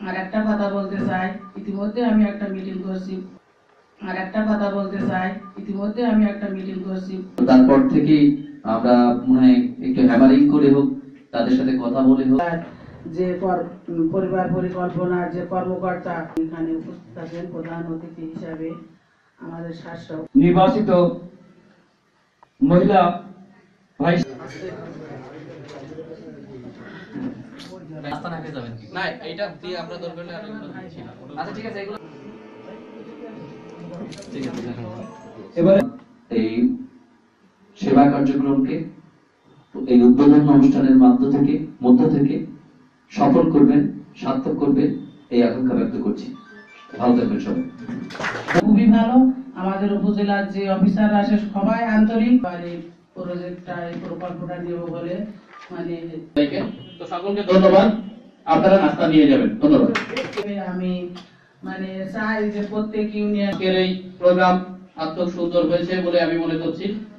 আর একটা কথা বলতে চাই, ইতিমধ্যে আমি একটা মিটিং করছি। তারপর থেকে আমরা মনে হয় একটু হ্যামারিং করে হোক, তাদের সাথে কথা বলে হোক। যে পরিবার পরিকল্পনা যে কর্মকর্তা এখানে উপস্থিত আছেন প্রধান অতিথি হিসাবে আমাদের শাসক নির্বাচিত মহিলা ভাইস এবারে এই সেবা কার্যক্রমকে এই উদ্বোধন অনুষ্ঠানের মধ্য থেকে সফল করবেন, সার্থক করবেন এই আকাঙ্ক্ষা ব্যক্ত করছি। ভালো থাকবেন সবাই। খুবই ভালো। আমাদের উপজেলার যে অফিসাররা আছে সবাই আন্তরিক, এই প্রজেক্টটা এই প্রকল্পটা নিয়ে বলে তো সকলকে ধন্যবাদ। আপনারা নাস্তা নিয়ে যাবেন। ধন্যবাদ। আমি চাই যে প্রত্যেক ইউনিয়ন এই প্রোগ্রাম আত্ম সুন্দর হয়েছে বলে আমি মনে করছি।